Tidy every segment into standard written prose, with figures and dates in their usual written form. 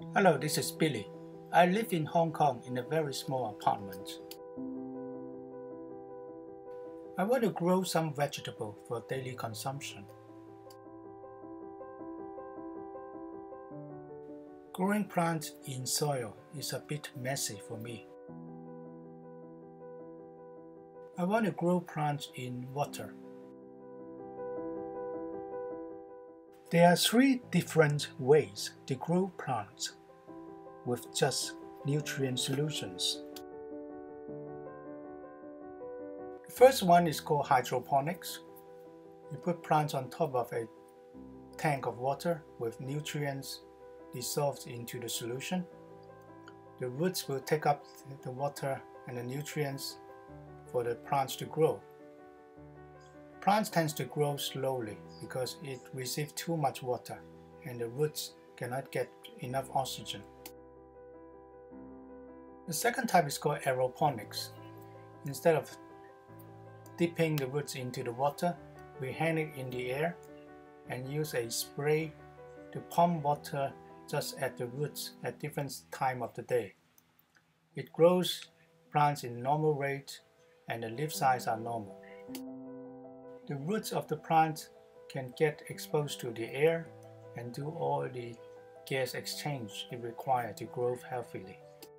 Hello, this is Billy. I live in Hong Kong in a very small apartment. I want to grow some vegetable for daily consumption. Growing plants in soil is a bit messy for me. I want to grow plants in water. There are 3 different ways to grow plants with just nutrient solutions. The first one is called hydroponics. You put plants on top of a tank of water with nutrients dissolved into the solution. The roots will take up the water and the nutrients for the plants to grow. Plants tend to grow slowly because it receives too much water and the roots cannot get enough oxygen. The second type is called aeroponics. Instead of dipping the roots into the water, we hang it in the air and use a spray to pump water just at the roots at different times of the day. It grows plants in normal rate and the leaf size are normal. The roots of the plant can get exposed to the air and do all the gas exchange it requires to grow healthily.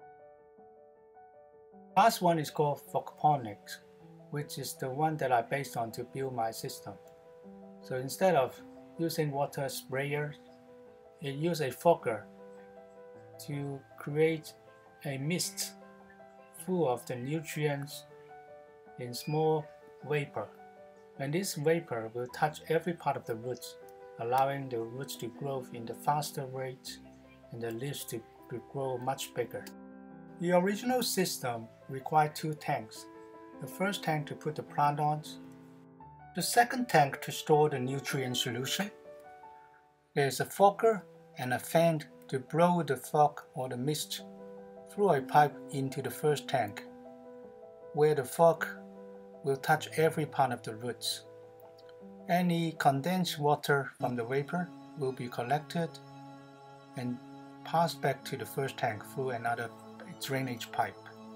Last one is called Fogponics, which is the one that I based on to build my system. So instead of using water sprayers, it uses a fogger to create a mist full of the nutrients in small vapor. And this vapor will touch every part of the roots, allowing the roots to grow in the faster rate and the leaves to grow much bigger. The original system required 2 tanks. The first tank to put the plant on, the second tank to store the nutrient solution. There is a fogger and a fan to blow the fog or the mist through a pipe into the first tank, where the fog will touch every part of the roots. Any condensed water from the vapor will be collected and passed back to the first tank through another drainage pipe.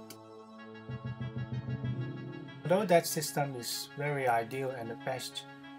Although that system is very ideal and the best,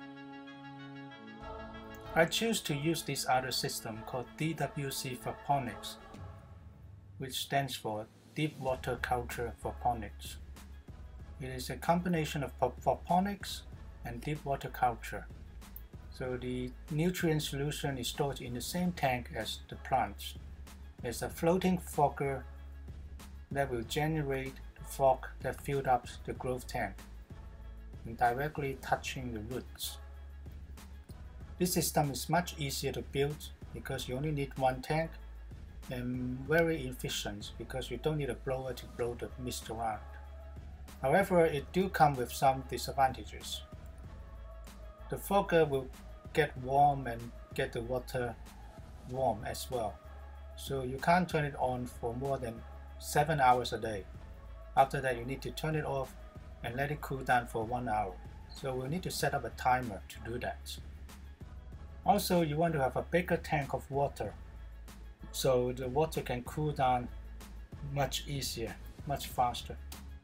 I choose to use this other system called DWC Fogponics, which stands for Deep Water Culture Fogponics. It is a combination of fogponics and deep water culture. So the nutrient solution is stored in the same tank as the plants. There's a floating fogger that will generate the fog that filled up the growth tank and directly touching the roots. This system is much easier to build because you only need 1 tank and very efficient because you don't need a blower to blow the mist around. However, it do come with some disadvantages. The fogger will get warm and get the water warm as well. So you can't turn it on for more than 7 hours a day. After that, you need to turn it off and let it cool down for 1 hour. So we'll need to set up a timer to do that. Also, you want to have a bigger tank of water so the water can cool down much easier, much faster.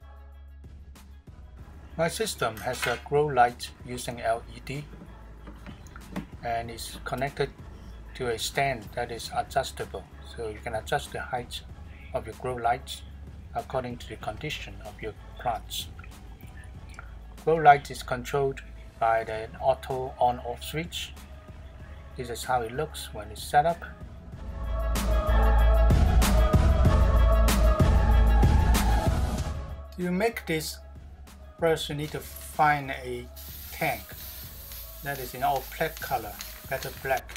My system has a grow light using LED and is connected to a stand that is adjustable, so you can adjust the height of your grow light according to the condition of your plants. Grow light is controlled by the auto on-off switch. This is how it looks when it's set up. To make this, first you need to find a tank that is in all black color, better black.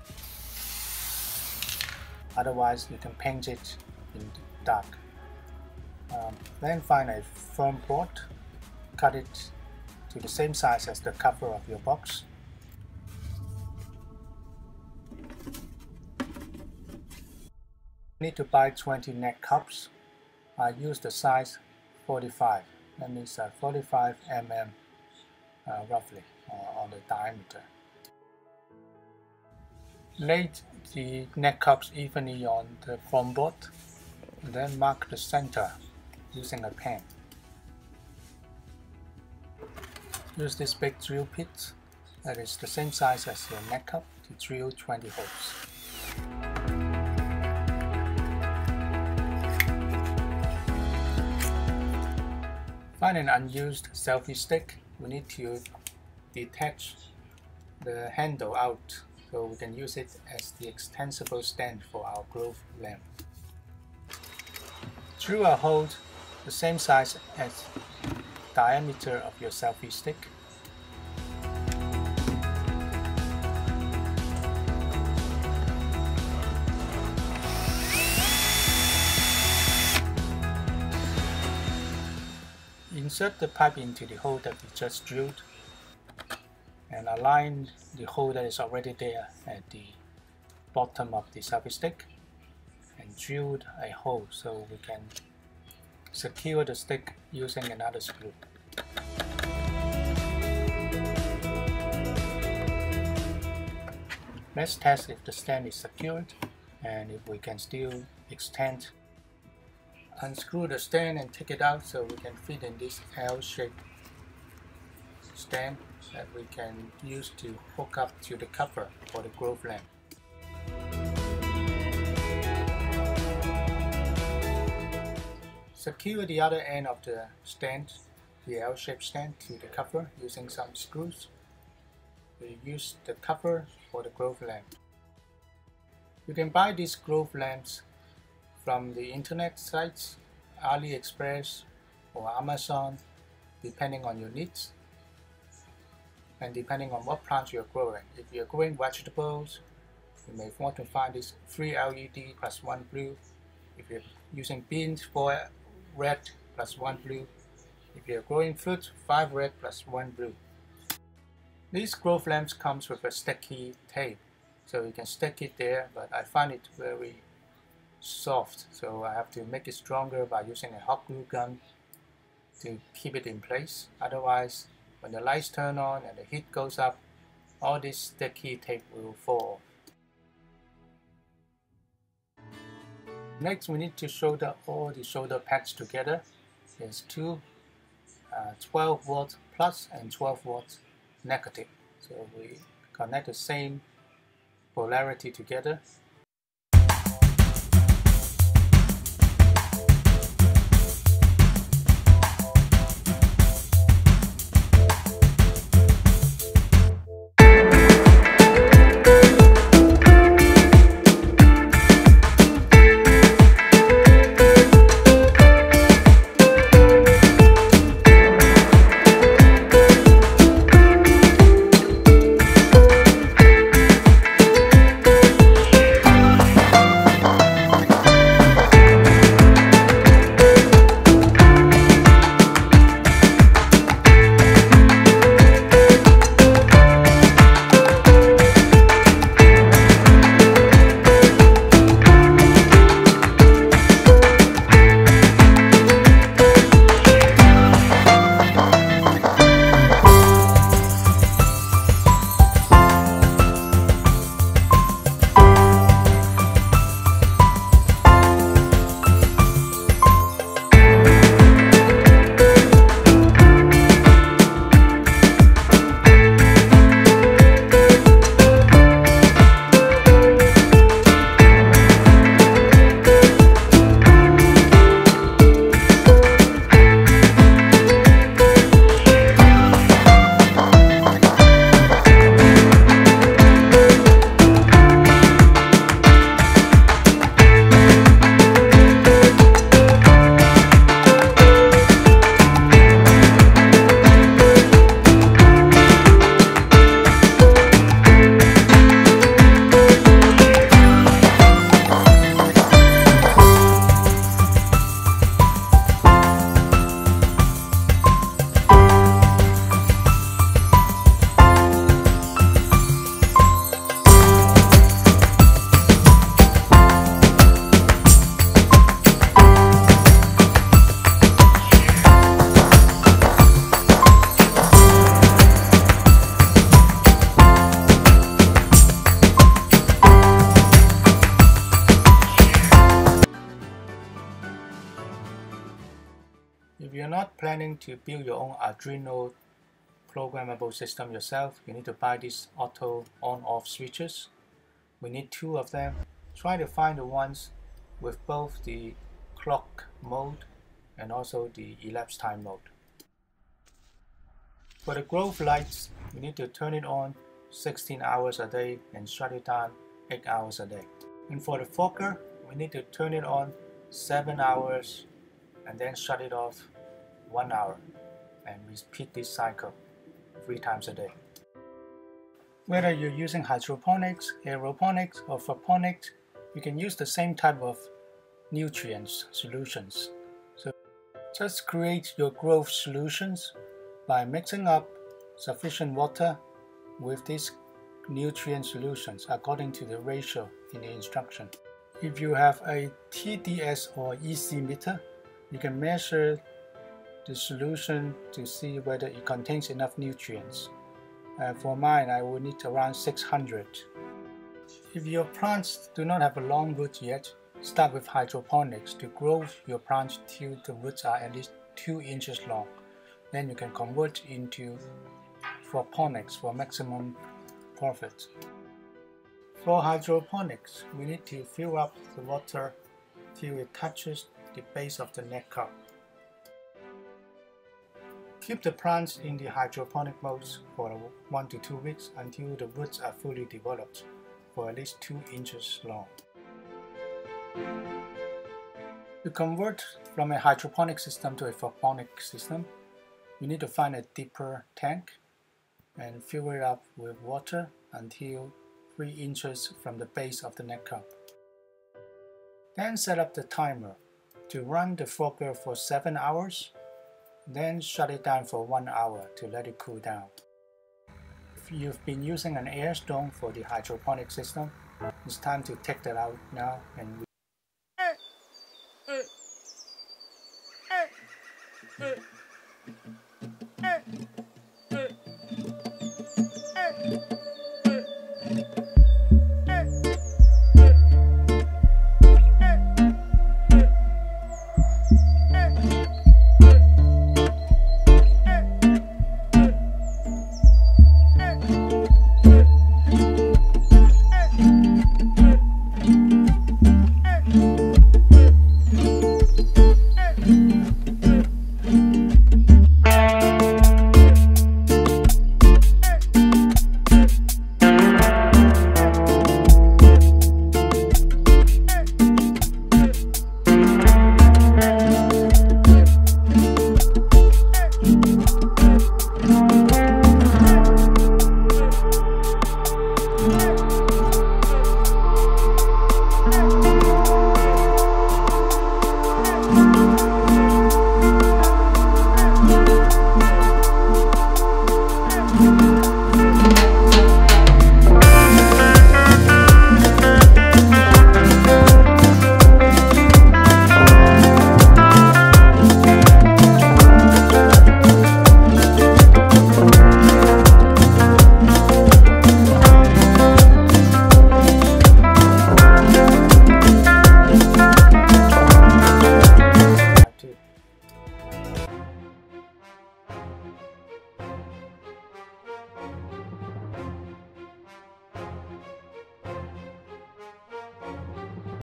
Otherwise you can paint it in dark. Then find a foam board, cut it to the same size as the cover of your box. You need to buy 20 net cups. I use the size 45. That means 45 mm roughly on the diameter. Lay the neck cups evenly on the foam board, and then mark the center using a pen. Use this big drill bit that is the same size as your neck cup to drill 20 holes. Find an unused selfie stick. We need to detach the handle out so we can use it as the extensible stand for our glow lamp. Drill a hole the same size as diameter of your selfie stick. Insert the pipe into the hole that we just drilled and align the hole that is already there at the bottom of the selfie stick and drill a hole so we can secure the stick using another screw. Let's test if the stand is secured and if we can still extend. Unscrew the stand and take it out so we can fit in this L-shaped stand that we can use to hook up to the cover for the glow lamp. Secure the other end of the stand, the L-shaped stand, to the cover using some screws. We use the cover for the glow lamp. You can buy these glow lamps from the internet sites, AliExpress or Amazon, depending on your needs and depending on what plants you're growing. If you're growing vegetables, you may want to find this 3 LED plus 1 blue. If you're using beans, 4 red plus 1 blue. If you're growing fruit, 5 red plus 1 blue. These glow lamps comes with a sticky tape, so you can stick it there, but I find it very soft, so I have to make it stronger by using a hot glue gun to keep it in place. Otherwise, when the lights turn on and the heat goes up, all this sticky tape will fall off. Next, we need to solder all the solder pads together. There's two 12 volt plus and 12 volt negative. So we connect the same polarity together. not planning to build your own Arduino programmable system yourself, you need to buy these auto on-off switches. We need 2 of them. Try to find the ones with both the clock mode and also the elapsed time mode. For the growth lights, you need to turn it on 16 hours a day and shut it down 8 hours a day. And for the fogger, we need to turn it on 7 hours and then shut it off 1 hour, and repeat this cycle 3 times a day. Whether you're using hydroponics, aeroponics, or fogponics, you can use the same type of nutrients solutions. So just create your growth solutions by mixing up sufficient water with these nutrient solutions according to the ratio in the instruction. If you have a TDS or EC meter, you can measure the solution to see whether it contains enough nutrients. For mine, I will need around 600. If your plants do not have a long root yet, start with hydroponics to grow your plants till the roots are at least 2 inches long. Then you can convert into fogponics for maximum profit. For hydroponics, we need to fill up the water till it touches the base of the neck cup. Keep the plants in the hydroponic modes for 1 to 2 weeks until the roots are fully developed for at least 2 inches long. To convert from a hydroponic system to a fogponic system, you need to find a deeper tank and fill it up with water until 3 inches from the base of the neck cup. Then set up the timer to run the fogger for 7 hours, then shut it down for 1 hour to let it cool down. If you've been using an air stone for the hydroponic system, it's time to take that out now and